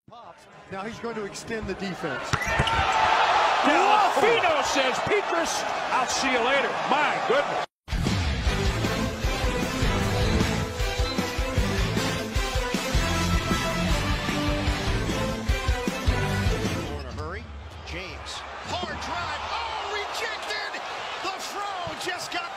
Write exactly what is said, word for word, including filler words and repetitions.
Pops. Now he's going to extend the defense. Delfino says, Petras, I'll see you later. My goodness. In a hurry, James. Hard drive. Oh, rejected. The throw just got